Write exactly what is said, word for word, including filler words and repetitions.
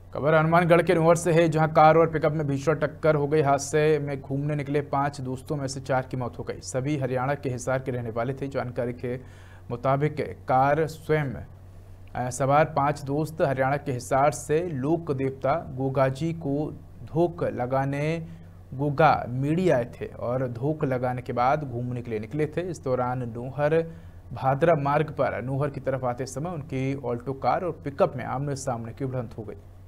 खबर हनुमानगढ़ के नूहर से है, जहां कार और पिकअप में भीषण टक्कर हो गई। हादसे में घूमने निकले पांच दोस्तों में से चार की मौत हो गई। सभी हरियाणा के हिसार के रहने वाले थे। जानकारी के मुताबिक कार स्वयं सवार पांच दोस्त हरियाणा के हिसार से लोक देवता गोगाजी को धोख लगाने गोगा मीड़ी आए थे और धोख लगाने के बाद घूमने के लिए निकले थे। इस दौरान नूहर भादरा मार्ग पर नूहर की तरफ आते समय उनकी ऑल्टो कार और पिकअप में आमने सामने की भिड़ंत हो गई।